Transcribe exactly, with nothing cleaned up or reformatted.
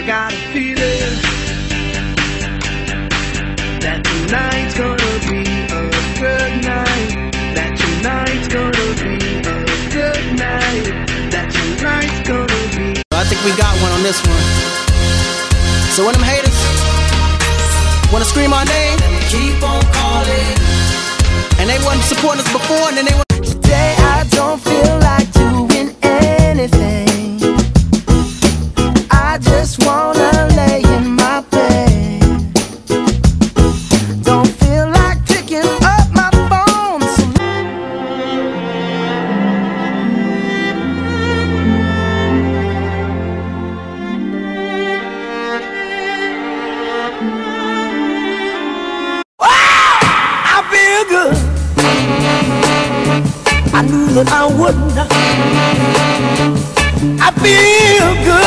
got a feeling that tonight's gonna be a good night. That tonight's gonna be a good night. That tonight's gonna be. I think we got one on this one. So when them haters wanna scream our name, Keep on calling. and they wasn't supporting us before, and then they want. Today I don't feel like doing anything. I just wanna lay in my bed. Don't feel like picking up my phone. So I feel good. I knew that I would. I feel good.